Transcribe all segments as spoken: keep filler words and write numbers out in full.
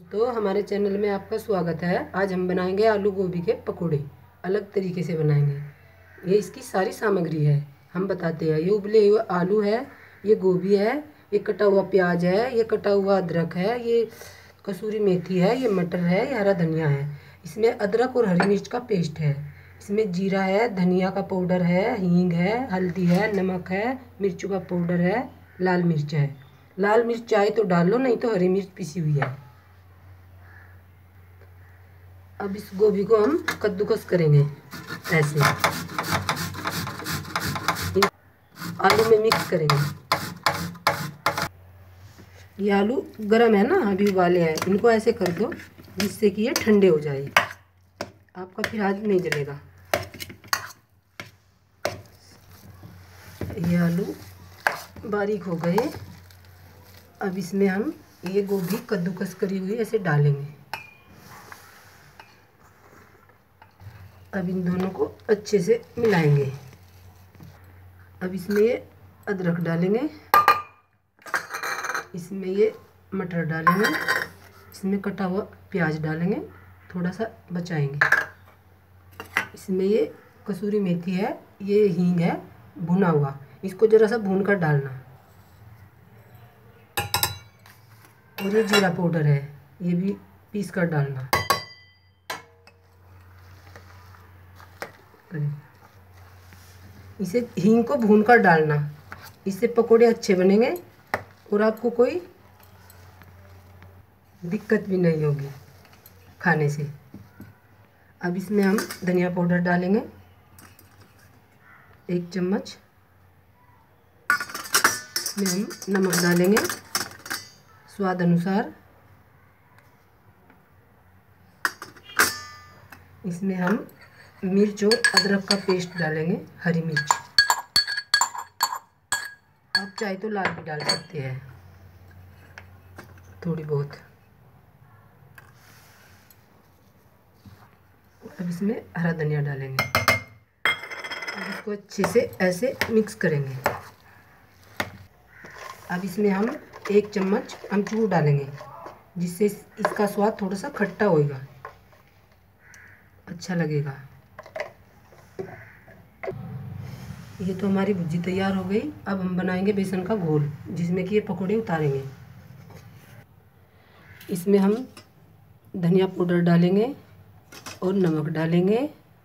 तो हमारे चैनल में आपका स्वागत है। आज हम बनाएंगे आलू गोभी के पकोड़े। अलग तरीके से बनाएंगे। ये इसकी सारी सामग्री है, हम बताते हैं। ये उबले हुए आलू है, ये गोभी है, ये कटा हुआ प्याज है, ये कटा हुआ अदरक है, ये कसूरी मेथी है, ये मटर है, ये हरा धनिया है। इसमें अदरक और हरी मिर्च का पेस्ट है। इसमें जीरा है, धनिया का पाउडर है, हींग है, हल्दी है, नमक है, मिर्चों का पाउडर है, लाल मिर्च है। लाल मिर्च चाहे तो डाल लो, नहीं तो हरी मिर्च पिसी हुई है। अब इस गोभी को हम कद्दूकस करेंगे ऐसे, आलू में मिक्स करेंगे। ये आलू गरम है ना, अभी उबाले हैं, इनको ऐसे कर दो जिससे कि ये ठंडे हो जाए, आपका फिर हाथ नहीं जलेगा। ये आलू बारीक हो गए। अब इसमें हम ये गोभी कद्दूकस करी हुई ऐसे डालेंगे। अब इन दोनों को अच्छे से मिलाएंगे। अब इसमें ये अदरक डालेंगे, इसमें ये मटर डालेंगे, इसमें कटा हुआ प्याज डालेंगे, थोड़ा सा बचाएंगे। इसमें ये कसूरी मेथी है, ये हींग है भुना हुआ, इसको ज़रा सा भून कर डालना। और ये जीरा पाउडर है, ये भी पीस कर डालना। इसे हींग को भून कर डालना, इससे पकोड़े अच्छे बनेंगे और आपको कोई दिक्कत भी नहीं होगी खाने से। अब इसमें हम धनिया पाउडर डालेंगे एक चम्मच। इसमें हम नमक डालेंगे स्वाद अनुसार। इसमें हम मिर्च और अदरक का पेस्ट डालेंगे, हरी मिर्च। आप चाहे तो लाल भी डाल सकते हैं थोड़ी बहुत। अब इसमें हरा धनिया डालेंगे। अब इसको अच्छे से ऐसे मिक्स करेंगे। अब इसमें हम एक चम्मच अमचूर डालेंगे, जिससे इसका स्वाद थोड़ा सा खट्टा होगा, अच्छा लगेगा। ये तो हमारी भुर्जी तैयार हो गई। अब हम बनाएंगे बेसन का घोल, जिसमें कि ये पकोड़े उतारेंगे। इसमें हम धनिया पाउडर डालेंगे और नमक डालेंगे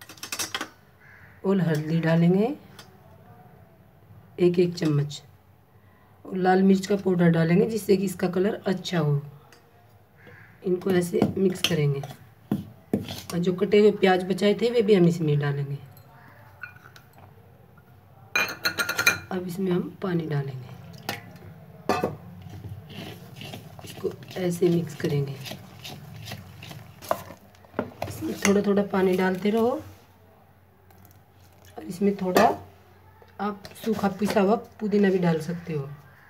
और हल्दी डालेंगे एक एक चम्मच, और लाल मिर्च का पाउडर डालेंगे जिससे कि इसका कलर अच्छा हो। इनको ऐसे मिक्स करेंगे और जो कटे हुए प्याज बचाए थे वे भी हम इसमें डालेंगे। अब इसमें हम पानी डालेंगे, इसको ऐसे मिक्स करेंगे। इसमें थोड़ा थोड़ा पानी डालते रहो और इसमें थोड़ा आप सूखा पिसा हुआ पुदीना भी डाल सकते हो।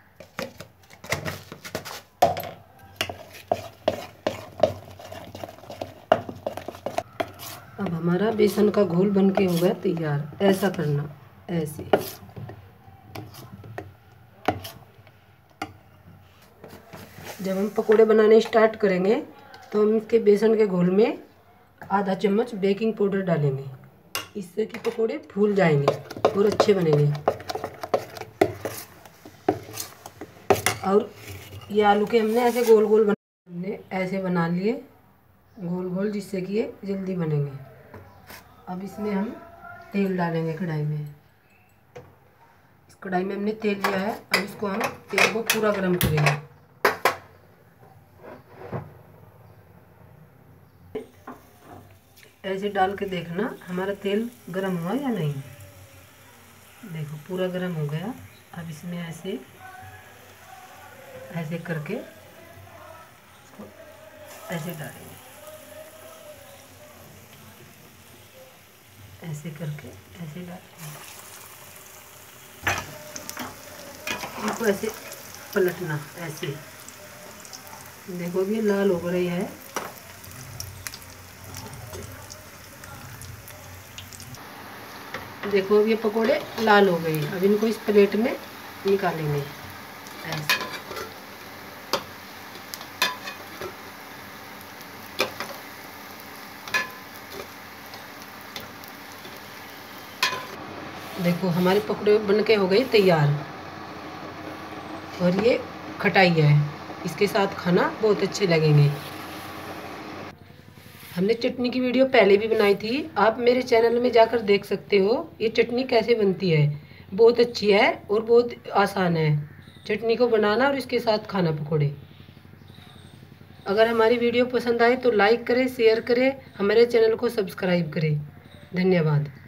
अब हमारा बेसन का घोल बनके हो गया तैयार। ऐसा करना, ऐसे। जब हम पकोड़े बनाने स्टार्ट करेंगे तो हम इसके बेसन के घोल में आधा चम्मच बेकिंग पाउडर डालेंगे, इससे कि पकोड़े फूल जाएंगे और अच्छे बनेंगे। और ये आलू के हमने ऐसे गोल गोल बना हमने ऐसे बना लिए गोल गोल, जिससे कि ये जल्दी बनेंगे। अब इसमें हम तेल डालेंगे कढ़ाई में। इस कढ़ाई में हमने तेल लिया है। अब इसको हम तेल को पूरा गर्म करेंगे। ऐसे डाल के देखना हमारा तेल गर्म हुआ या नहीं। देखो पूरा गर्म हो गया। अब इसमें ऐसे ऐसे करके इसको ऐसे डालेंगे, ऐसे करके ऐसे डालेंगे। इनको ऐसे पलटना, ऐसे देखो ये लाल हो रही है। देखो ये पकोड़े लाल हो गए। अब इनको इस प्लेट में निकालेंगे ऐसे। देखो हमारे पकौड़े बन के हो गए तैयार। और ये खटाई है, इसके साथ खाना बहुत अच्छे लगेंगे। हमने चटनी की वीडियो पहले भी बनाई थी, आप मेरे चैनल में जाकर देख सकते हो ये चटनी कैसे बनती है। बहुत अच्छी है और बहुत आसान है चटनी को बनाना और इसके साथ खाना पकौड़े। अगर हमारी वीडियो पसंद आए तो लाइक करें, शेयर करें, हमारे चैनल को सब्सक्राइब करें। धन्यवाद।